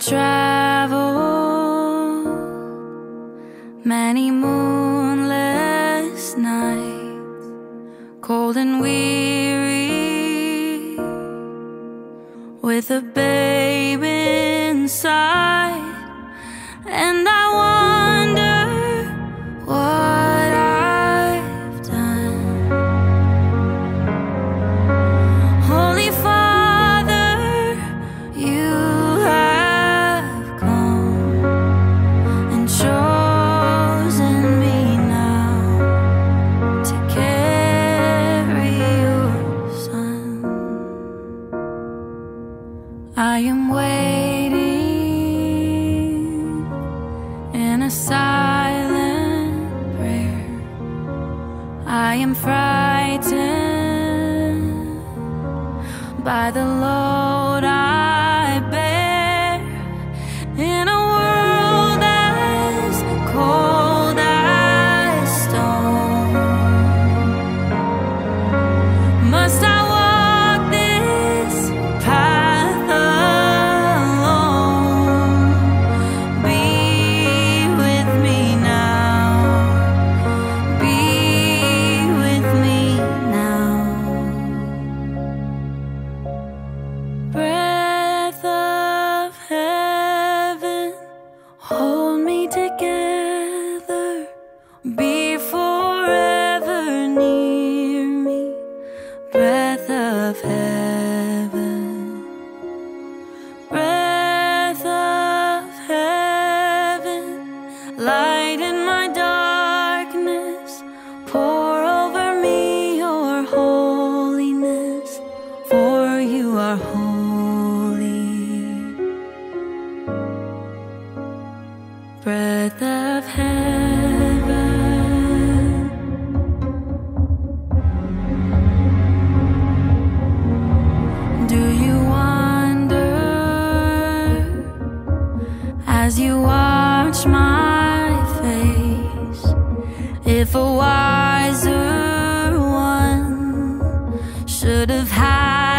traveled many moonless nights, cold and weary, with a babe inside. And I wonder what I've done. Holy Father, you have come and chosen me now to carry your Son. I am waiting in a silent prayer. I am frightened by the load I bear, in a world as cold as stone. Must I walk this path alone? Be with me now. Be with me now. Breath of heaven, hold me together. Be forever near me. Breath of heaven, breath of heaven, lighten my darkness. Pour over me your holiness, for you are holy. Breath of heaven. Do you wonder as you watch my face, if a wiser one should have had